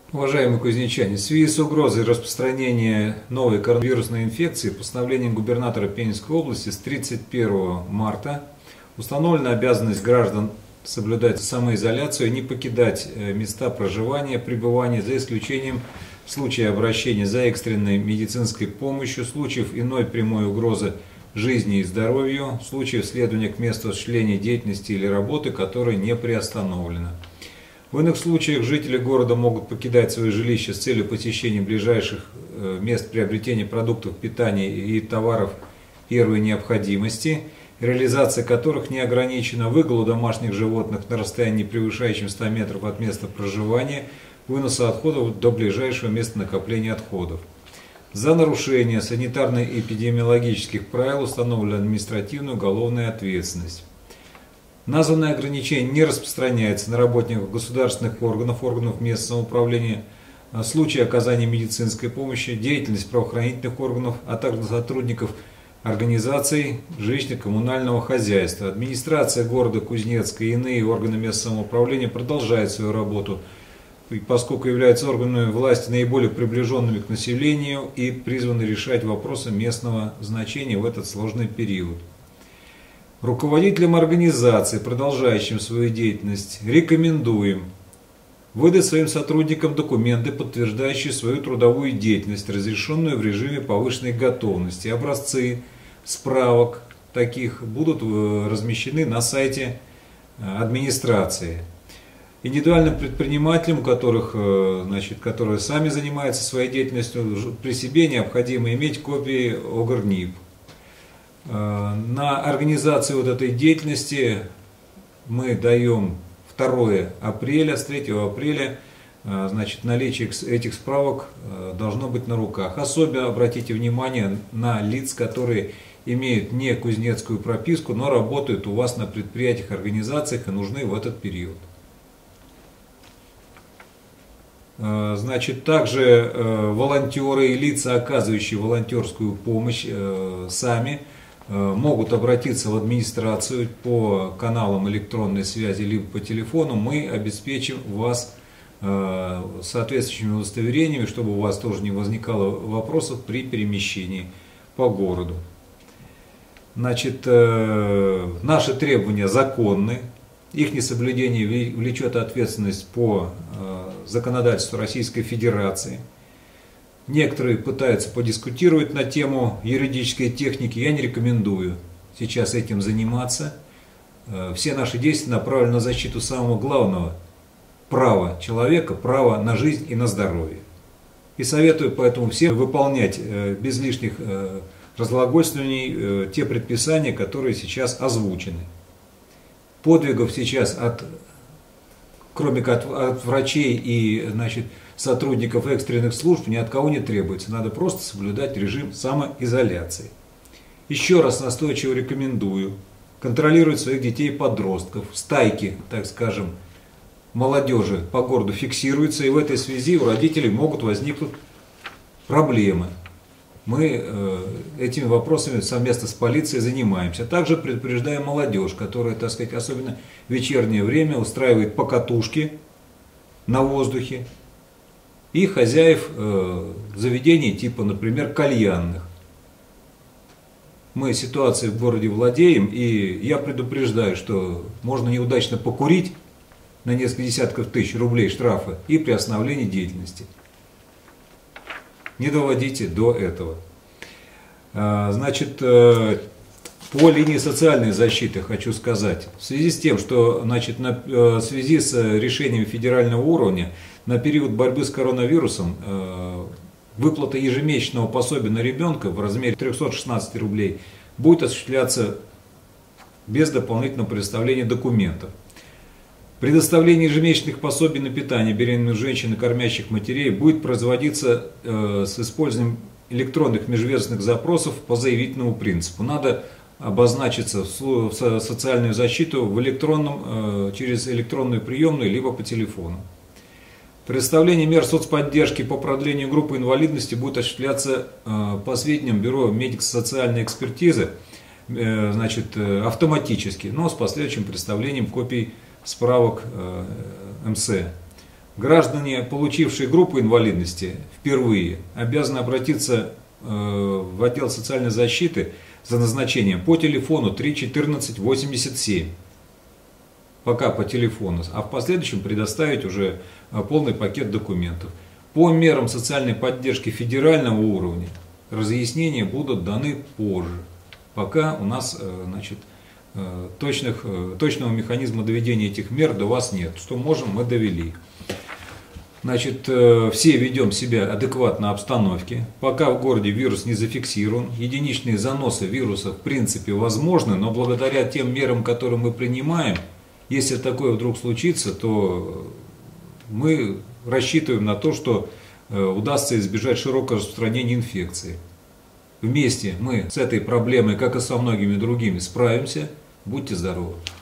Уважаемые кузнечане, в связи с угрозой распространения новой коронавирусной инфекции постановлением губернатора Пензенской области с 31 марта установлена обязанность граждан соблюдать самоизоляцию и не покидать места проживания, пребывания, за исключением случая обращения за экстренной медицинской помощью, случаев иной прямой угрозы жизни и здоровью, случаев следования к месту осуществления деятельности или работы, которая не приостановлена. В иных случаях жители города могут покидать свои жилища с целью посещения ближайших мест приобретения продуктов питания и товаров первой необходимости, реализация которых не ограничена, выгулу домашних животных на расстоянии, превышающем 100 метров от места проживания, выноса отходов до ближайшего места накопления отходов. За нарушение санитарно-эпидемиологических правил установлена административная уголовная ответственность. Названное ограничение не распространяется на работников государственных органов, органов местного самоуправления, случаи оказания медицинской помощи, деятельность правоохранительных органов, а также сотрудников организаций жилищно-коммунального хозяйства. Администрация города Кузнецка и иные органы местного самоуправления продолжают свою работу, поскольку являются органами власти наиболее приближенными к населению и призваны решать вопросы местного значения в этот сложный период. Руководителям организаций, продолжающим свою деятельность, рекомендуем выдать своим сотрудникам документы, подтверждающие свою трудовую деятельность, разрешенную в режиме повышенной готовности. Образцы справок таких будут размещены на сайте администрации. Индивидуальным предпринимателям, которые сами занимаются своей деятельностью, при себе необходимо иметь копии ОГРНИП. На организацию этой деятельности мы даем 2 апреля, с 3 апреля, наличие этих справок должно быть на руках. Особенно обратите внимание на лиц, которые имеют не кузнецкую прописку, но работают у вас на предприятиях, организациях и нужны в этот период. Также волонтеры и лица, оказывающие волонтерскую помощь, сами могут обратиться в администрацию по каналам электронной связи либо по телефону. Мы обеспечим вас соответствующими удостоверениями, чтобы у вас тоже не возникало вопросов при перемещении по городу. Наши требования законны. Их несоблюдение влечет ответственность по законодательству Российской Федерации. Некоторые пытаются подискутировать на тему юридической техники. Я не рекомендую сейчас этим заниматься. Все наши действия направлены на защиту самого главного права человека, права на жизнь и на здоровье. И советую поэтому всем выполнять без лишних разглагольствований те предписания, которые сейчас озвучены. Подвигов сейчас кроме как от врачей и сотрудников экстренных служб ни от кого не требуется. Надо просто соблюдать режим самоизоляции. Еще раз настойчиво рекомендую контролировать своих детей и подростков. Стайки, так скажем, молодежи по городу фиксируются, и в этой связи у родителей могут возникнуть проблемы. Мы этими вопросами совместно с полицией занимаемся. Также предупреждаем молодежь, которая, особенно в вечернее время устраивает покатушки на воздухе, и хозяев заведений, типа, например, кальянных. Мы ситуацией в городе владеем, и я предупреждаю, что можно неудачно покурить на несколько десятков тысяч рублей штрафа и приостановление деятельности. Не доводите до этого. По линии социальной защиты хочу сказать. В связи с тем, что в связи с решением федерального уровня на период борьбы с коронавирусом выплата ежемесячного пособия на ребенка в размере 316 рублей будет осуществляться без дополнительного предоставления документов. Предоставление ежемесячных пособий на питание беременных женщин и кормящих матерей будет производиться с использованием электронных межведомственных запросов по заявительному принципу. Надо обозначиться в социальную защиту через электронную приемную либо по телефону. Предоставление мер соцподдержки по продлению группы инвалидности будет осуществляться по сведениям Бюро медико-социальной экспертизы автоматически, но с последующим предоставлением копий справок МС. Граждане, получившие группу инвалидности впервые, обязаны обратиться в отдел социальной защиты за назначением по телефону 3 14 87, пока по телефону, а в последующем предоставить уже полный пакет документов. По мерам социальной поддержки федерального уровня разъяснения будут даны позже, пока у нас точного механизма доведения этих мер до вас нет. Что можем, мы довели. Все ведем себя адекватно обстановке. Пока в городе вирус не зафиксирован, единичные заносы вируса в принципе возможны, но благодаря тем мерам, которые мы принимаем, если такое вдруг случится, то мы рассчитываем на то, что удастся избежать широкого распространения инфекции. Вместе мы с этой проблемой, как и со многими другими, справимся. Будьте здоровы!